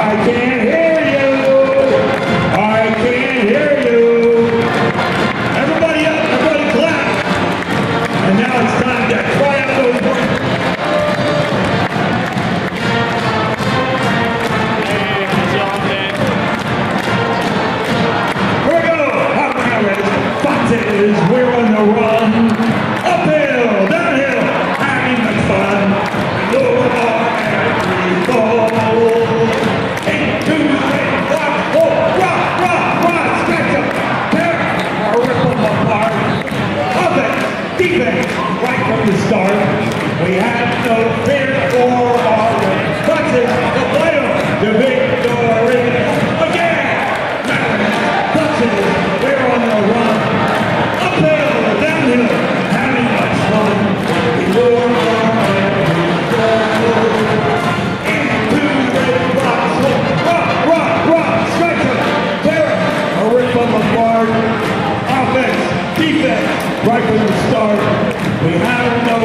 can't hear you. I can't hear you. Everybody up, everybody clap. And now it's time to try out those words. Here we go. Hot round. Foxes, we're on the run. Uphill, downhill, having much fun. Lower and we fall. Right from the start, we had no fear for our Foxes, the playoff, the victory. Again, Foxes, we're on the run. Uphill, downhill, having much fun. We lure into the box. Rock, strike him, tear it, or rip them apart. Offense, defense, right from the start. We have no